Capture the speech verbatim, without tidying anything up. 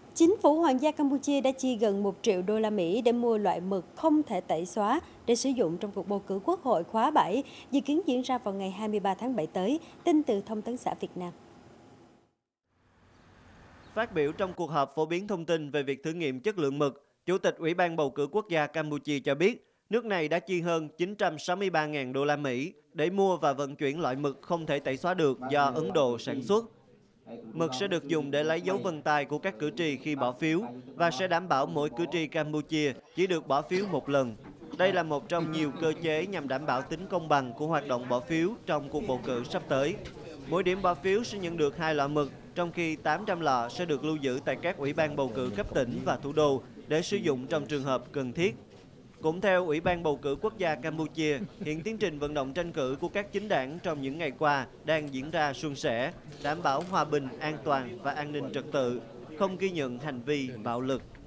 Chính phủ Hoàng gia Campuchia đã chi gần một triệu đô la Mỹ để mua loại mực không thể tẩy xóa để sử dụng trong cuộc bầu cử Quốc hội khóa bảy, dự kiến diễn ra vào ngày hai mươi ba tháng bảy tới, tin từ Thông tấn xã Việt Nam. Phát biểu trong cuộc họp phổ biến thông tin về việc thử nghiệm chất lượng mực, Chủ tịch Ủy ban bầu cử quốc gia Campuchia cho biết, nước này đã chi hơn chín trăm sáu mươi ba nghìn đô la Mỹ để mua và vận chuyển loại mực không thể tẩy xóa được do Ấn Độ sản xuất. Mực sẽ được dùng để lấy dấu vân tay của các cử tri khi bỏ phiếu và sẽ đảm bảo mỗi cử tri Campuchia chỉ được bỏ phiếu một lần. Đây là một trong nhiều cơ chế nhằm đảm bảo tính công bằng của hoạt động bỏ phiếu trong cuộc bầu cử sắp tới. Mỗi điểm bỏ phiếu sẽ nhận được hai lọ mực, trong khi tám trăm lọ sẽ được lưu giữ tại các ủy ban bầu cử cấp tỉnh và thủ đô để sử dụng trong trường hợp cần thiết. Cũng theo Ủy ban bầu cử quốc gia Campuchia, hiện tiến trình vận động tranh cử của các chính đảng trong những ngày qua đang diễn ra suôn sẻ, đảm bảo hòa bình, an toàn và an ninh trật tự, không ghi nhận hành vi bạo lực.